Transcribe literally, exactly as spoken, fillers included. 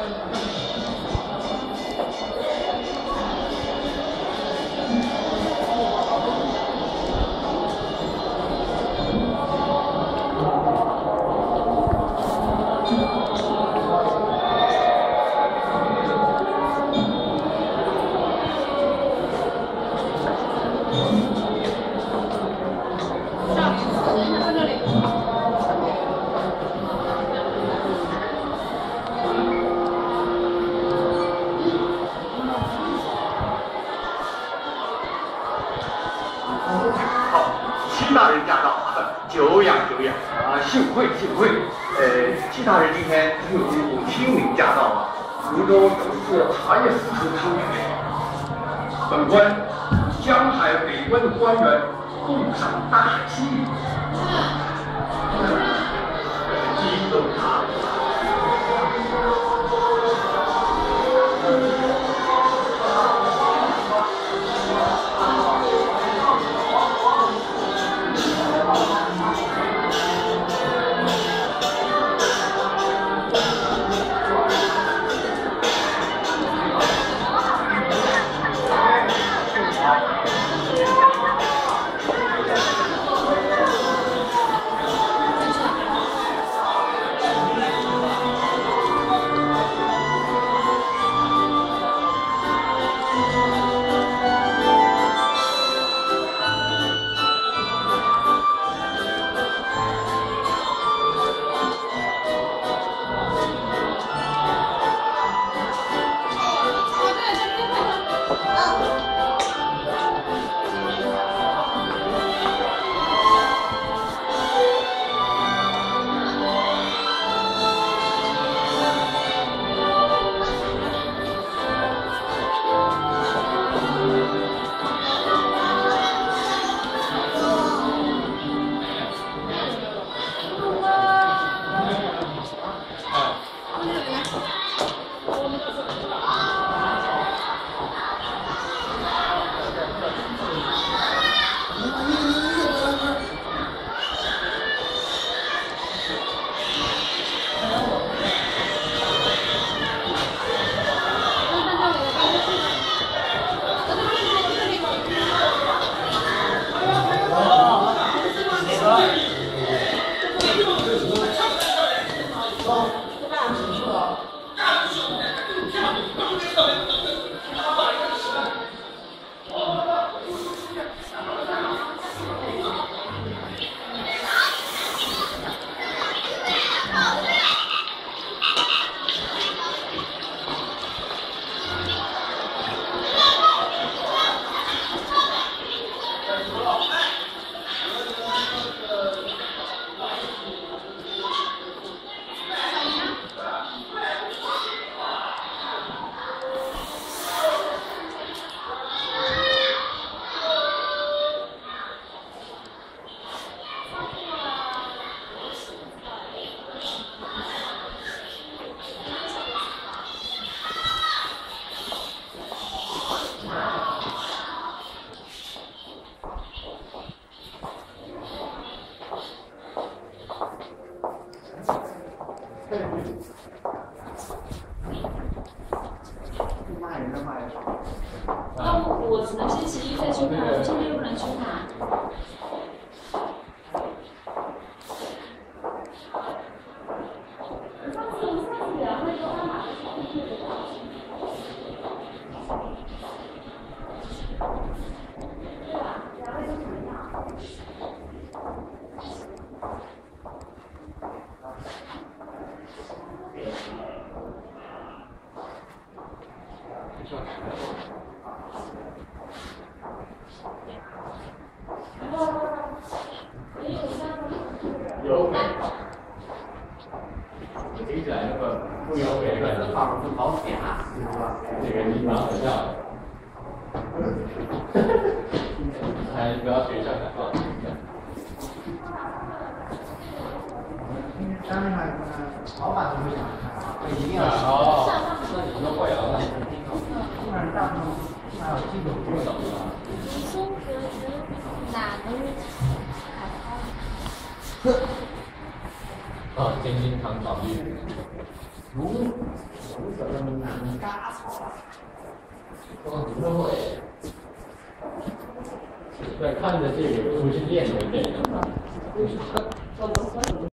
大人驾到，久仰久仰啊！幸会幸会。呃，戚大人今天有一股亲临驾到啊，福州有次茶叶四处出名。本官江海北关的官员共赏大计，激动啊！ 那我只能星期一再去看，我今天又不能去看。上次上次两会说他马上去的。对吧？两位都怎么样？ 有。我听起来那个不有给那个放是好假，这个地方很像。还不要学校感冒。 山上看，老板都不想看，一定要哦，那你们会啊？ 基本上大部分还有基本不懂的。 松格子哪能？ 啊，金金堂宝玉。 如如什么南嘎草？ 哦，你都会。对，看着这个不是练的对的。